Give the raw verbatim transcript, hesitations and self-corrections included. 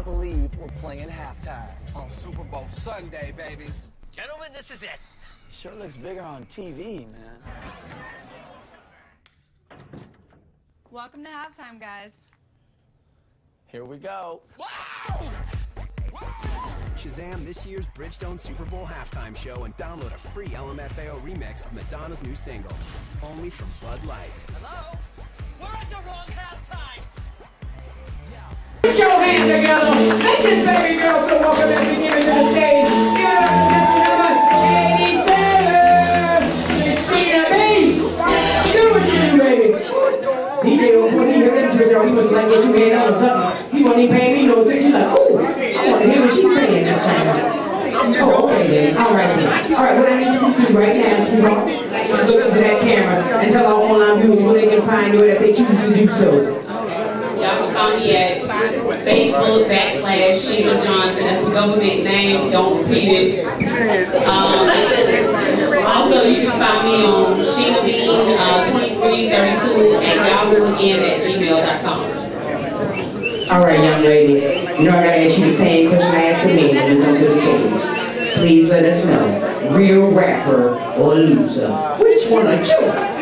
believe we're playing halftime on Super Bowl Sunday, babies. Gentlemen, this is it. Sure looks bigger on T V, man. Welcome to halftime, guys. Here we go. Wow! Shazam this year's Bridgestone Super Bowl halftime show and download a free L M F A O remix of Madonna's new single, only from Bud Light. Hello? We're at the wrong halftime! Put your hands together. Let this baby girl feel welcome as we get into the stage. Get up, number eighty-seven. Christina B. Do what you do, baby. He did when he heard that girl, he was like, get your head out or something. He wasn't even paying me no attention. Like, oh, I want to hear what she's saying this time. Oh, okay, then. All right, then. All right, what I need you to do right now, sweetheart, is look into that camera and tell our online viewers where they can find you if they choose to do so. Y'all can find me at Facebook backslash Sheena Johnson. That's the government name. Don't repeat it. Um, also, you can find me on Sheena Bean uh, twenty-three thirty-two at yahoo n at gmail dot com. All right, young lady. You know I gotta ask you the same question I asked the men when we come to the stage. Please let us know, real rapper or loser. Which one are you?